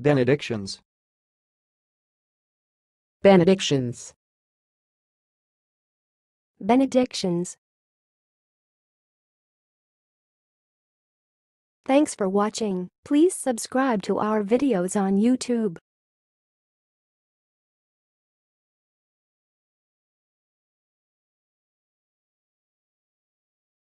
Benedictions. benedictions, Benedictions. Thanks for watching. Please subscribe to our videos on YouTube.